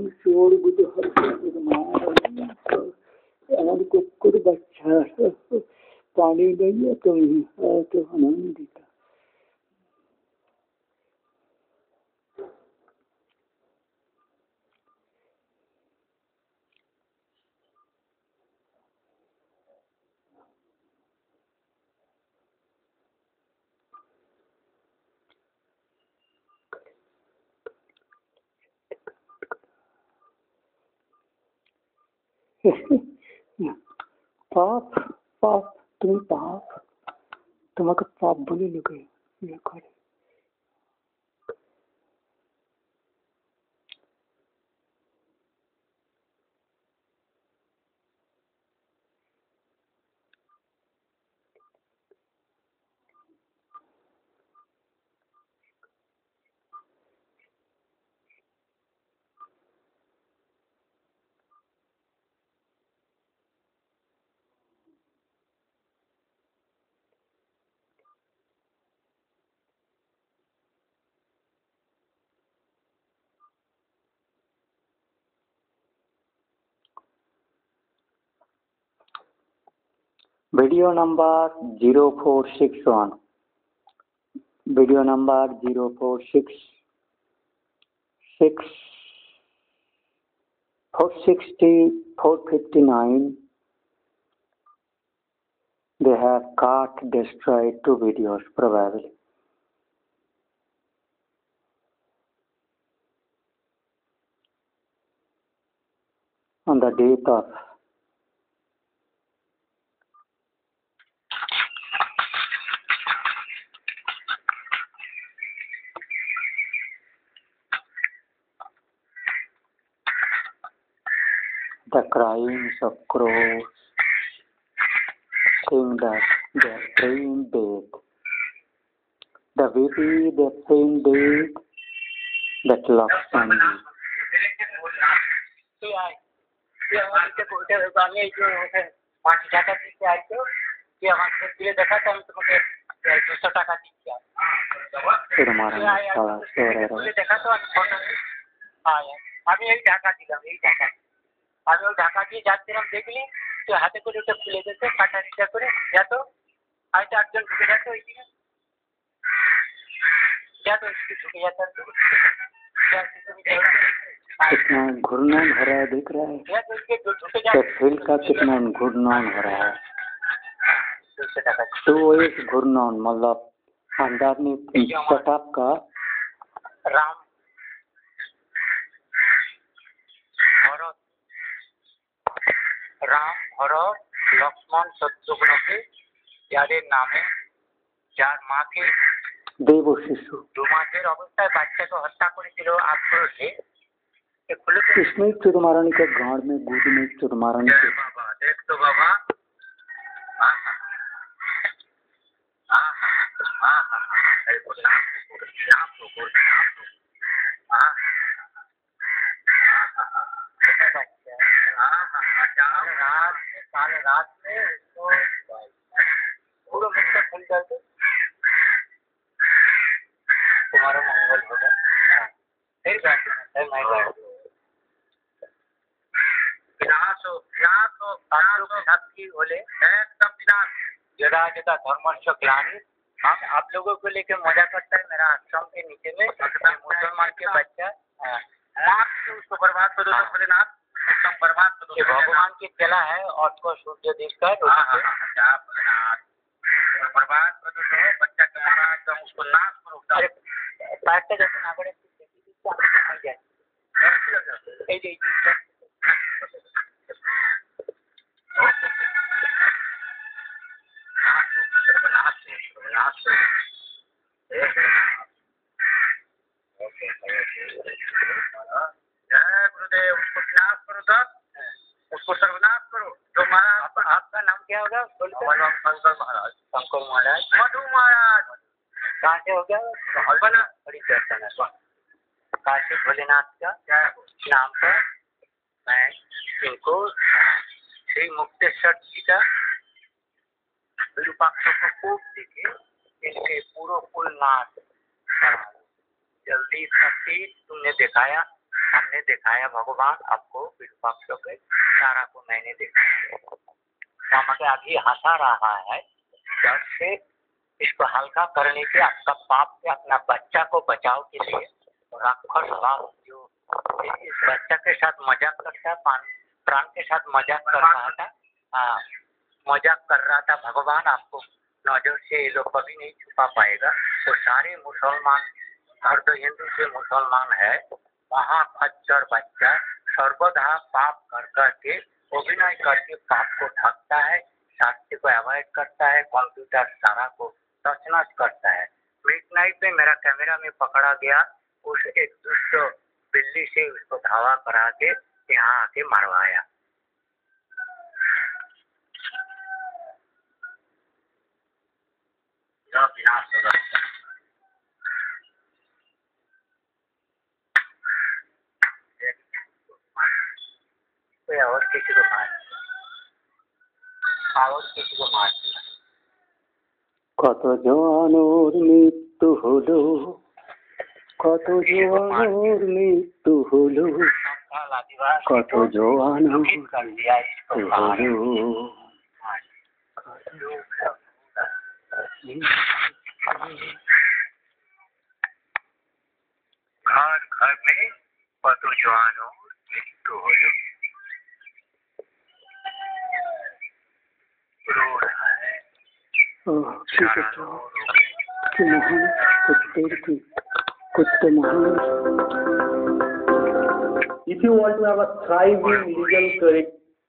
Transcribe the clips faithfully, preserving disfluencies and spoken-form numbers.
चोर बुधहर और कुकुर बच्चा पानी नहीं कहीं है तो आनंदित पाप पाप तुम पाप तुम्हारे पाप बोले लगे ये करे video number zero four six one video number zero four six six four sixty four fifty nine they have cut destroyed two videos probably on the date of the crimes of crows, saying that they are praying dead. The baby they are praying dead, that loves on you. আমি এই টাকা দিলাম এই টাকা আমি ওই টাকা দিয়ে যাচ্ছিলাম দেখলি তুই হাতে করে ওটা খুলে দিতে কাটারিটা করে যা তো হয়তো একজন ঢুকে যাচ্ছে ওইদিকে যা তো ঢুকে যাচ্ছে कितना घूर्णन हो रहा है दिख रहा है तो फील्ड का कितना घूर्णन हो रहा है तो एक घूर्णन मतलब अंदर में सेटअप का राम भरत राम भरत लक्ष्मण शत्रुघ्नকে যাদের নামে যার মাকে দেব শিশু দু মাসের অবস্থায় বাচ্চাকে হত্যা করেছিল আক্রোশে इसमें चुरमारण के गाड़ में गुद में चुरमारण के बाबा देख तो बाबा रात में काल रात में उसको पूरा मुख्य खुल करके तुम्हारा मंगल होगा फिर विनाश हो विनाश हो शक्ति बोले एकदम विनाश जरा जरा धर्मस्व ग्लानि हम आप लोगों को लेके मजा करता है मेरा आश्रम के नीचे में मुसलमान के बच्चा उसको बर्बाद कर दो भोलेनाथ एकदम बर्बाद कर दो भगवान की चला है और को सूर्य देखकर बर्बाद कर दो बच्चा के मारा एकदम उसको नाश करो पैसे जैसे ना करे गुरुदेव उसको विनाश करो तब उसको सर्वनाश करो तो महाराज आपका नाम क्या होगा शंकर महाराज शंकर महाराज मधु महाराज कहाँ से हो गया बड़ी चर्चा है काशी भोलेनाथ का नाम पर मैं इनको श्री मुक्तेश्वर जी का विरूपाक्ष को खूब देखे इनके पूरा कुल नाश जल्दी शक्ति तुमने दिखाया हमने दिखाया भगवान आपको विरूपाक्ष के सारा को मैंने दिखाया। तो अभी हंसा रहा है डर से, इसको हल्का करने के आपका पाप से अपना बच्चा को बचाव के लिए राक्षस बाप जो इस बच्चा के साथ मजाक करता है, प्राण के साथ मजाक कर रहा था, हाँ मजाक कर रहा था। भगवान आपको नजर से ये लोग कभी नहीं छुपा पाएगा। तो सारे मुसलमान और तो हिंदू से मुसलमान है, वहाँ खच्चर बच्चा सर्वदा पाप कर करके अभिनय करके पाप को ढकता है, शास्त्र को अवॉइड करता है, कंप्यूटर सारा को तछनछ करता है। मिडनाइट में मेरा कैमरा में पकड़ा गया, उस एक दुष्ट बिल्ली से उसको धावा करा के यहाँ आके मरवाया। विनाश होगा। कोई और किसी को मार और किसी को मार কত জোয়ানোর মৃত্যু হলো, কত জোয়ানোর মৃত্যু হলো, কত জোয়ানোর মৃত্যু হলো। घर घर में कत जवानों मृत्यु हलो, रो रहा है। ठीक है, तो कि महान कुछ देर की कुछ तो महान। If you want to have a thriving legal correct,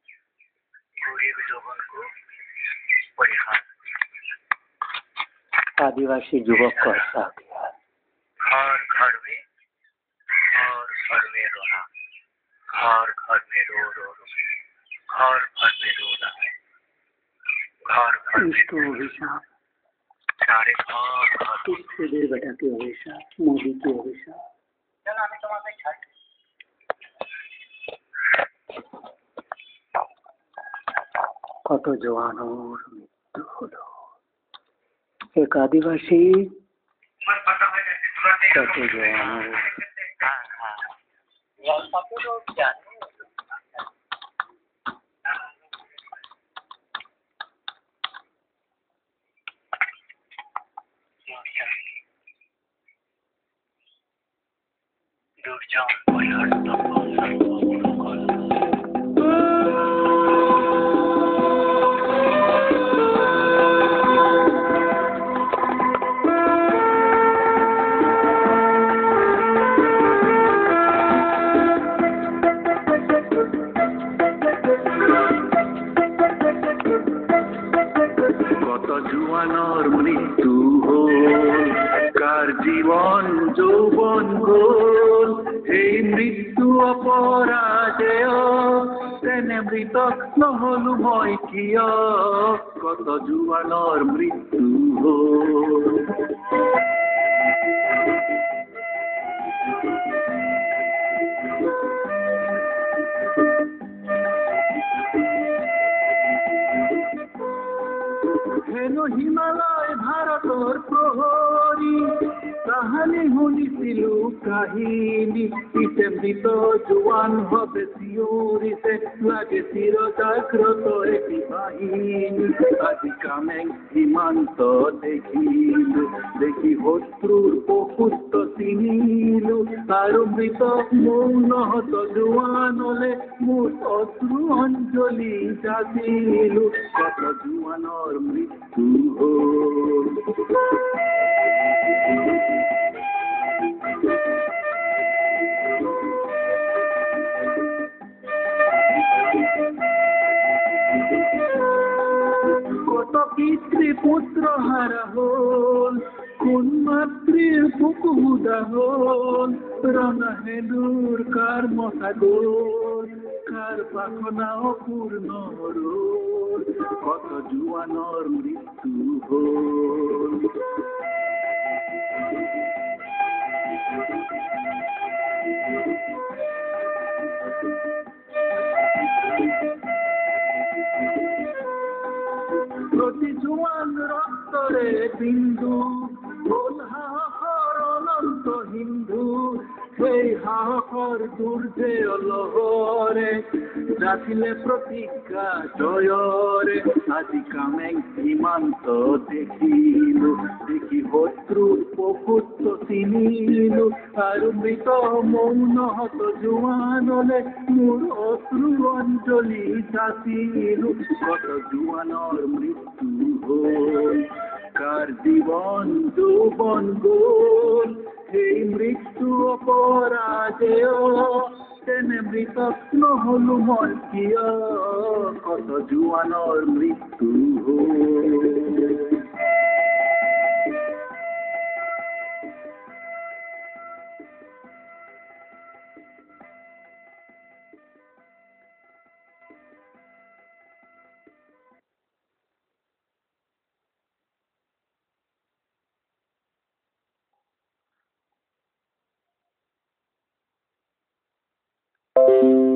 आदिवासी युवक को ऐसा किया। घर घर में और घर में रोना, घर घर में रो रो रो घर घर में रो रहा है, घर घर में इसको अभिशाप सारे घर घर किसके देर बेटा के अभिशाप, मोदी के अभिशाप। चल हमें तुम्हारे छठ কত জওয়ানোর মৃত্যু হলো, এক আদিবাসী কত জওয়ানোর। हाँ हाँ यार सब लोग जाने दूर जाओ कोई हटता জুয়ানোর মৃত্যু হল, কার জীবন যৌবন গোল, এই মৃত্যু অপরাজেয়, তেনে মৃতক নহলু মই কিয়, কত জুয়ানোর মৃত্যু হল। হেন হিমালয় ভারতর প্রহরী, কাহানি শুনিছিলো কাহিনী, পিছে মৃত জোৱান হবে চিঞৰিছে, লাগে চিৰ জাগ্ৰত এটি বাহিনী। আজি কামেং সীমান্ত দেখিলো, দেখি শত্ৰুৰ পশুত্ব চিনিলো, আৰু মৃত মৌনহত জোৱানলে মোৰ অশ্ৰু অঞ্জলি যাচিলো, কত জোৱানৰ মৃত্যু হ'ল। কত পিতৃ পুত্র হারা হল, কোন মাতৃৰ বুক হুদা হল, ৰঙা হেলুৰ কাৰ মথা গল, কাৰ পাখনা অপূৰ্ণ ৰল, কত জোৱানৰ মৃত্যু হল। প্রতি জোৱান ৰক্তৰে বিন্দু হল হাহাকাৰ অনন্ত হিন্দু সেই সাহসৰ দুৰ্জয় লহৰে ৰাখিলে প্ৰতিজ্ঞা জয়ৰে আজি কামেং সীমান্ত দেখিলো দেখি শত্ৰুৰ পশুত্ব চিনিলো আৰু মৃত মৌন হত জোৱানলে মোৰ অশ্ৰু অঞ্জলি যাচিলো কত জোৱানৰ মৃত্যু হ'ল কাৰ জীৱন যৌৱন গ'ল সেই মৃত্যু অপৰাজেয় তেনে মৃতক নহলো মই কিয় কত জোৱানৰ মৃত্যু হ'ল Thank you.